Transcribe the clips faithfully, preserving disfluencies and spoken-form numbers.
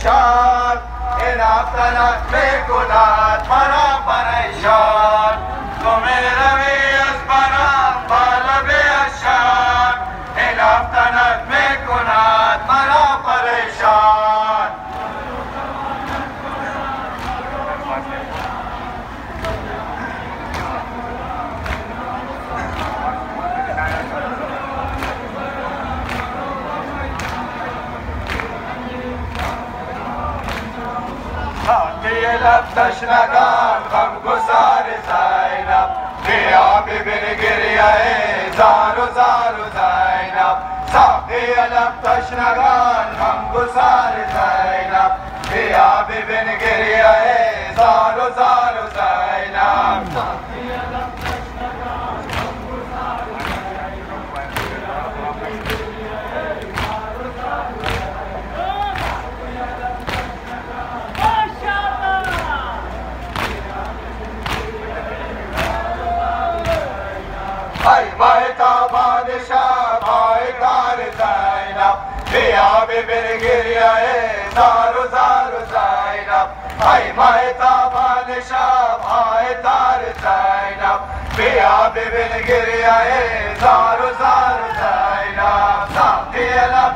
الشان إن أفتنت بكنات مرا پریشان تمہیں روی از برام بالا بے الشان إن أفتنت بكنات مرا پریشان لب تشنگان غم گسار زینب بیا ببین گریه زار و زار و زینب ساقی لب تشنگان غم گسار زینب بیا ببین گریه زار و زار و زینب ای مهتابان شب های کار زینب بیا ببین گریه زار و زار و زینب ای مهتابان شب های تار زینب بیا ببین گریه زار و زار و زینب ساقی لب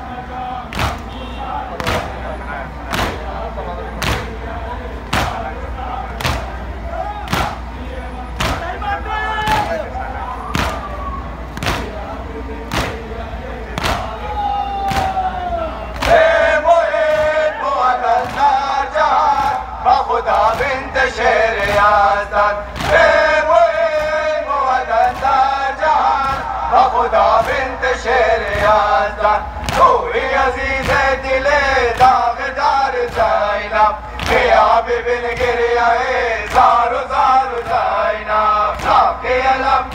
خدا بنت شیر یزدان ای موین موطن در جهان با خدا بنت شیر یزدان توی عزیز دل داغدار زینب بیا ببین گریه زار و زار و زینب ساقی لب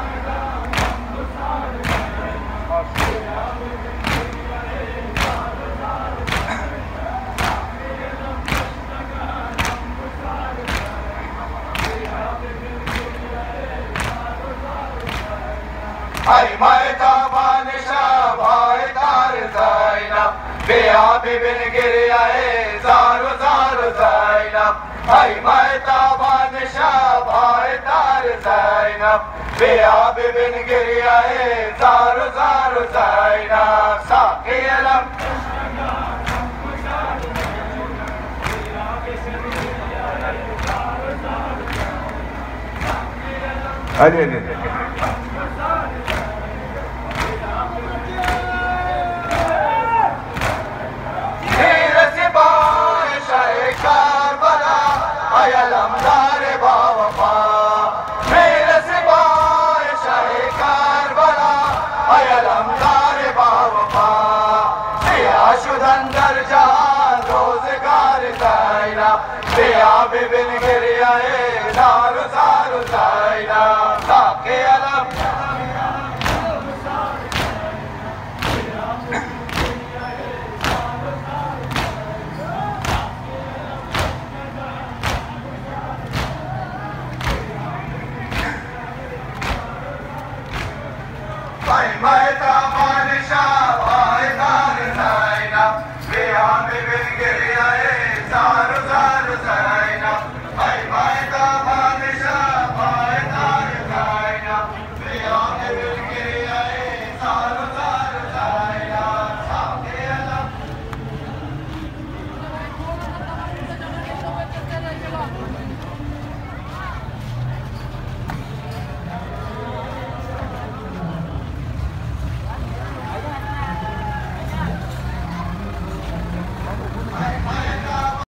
ای مهتابان شب های تار زینب بیا ببین گریه زار و زار و زینب ای مهتابان شب های تار زینب بیا ببین گریه زار و زار و زینب ساقی لب علی علی علمدار با وفا میرے سپاہ شاہ کربلا ای علمدار با وفا سیاہ شدن در جہان روزگار زینب بیا ببین گریہ زار و زار و زینب ساقی علم ای مهتابان شب های تار زینب بیا ببین گریه زار و زار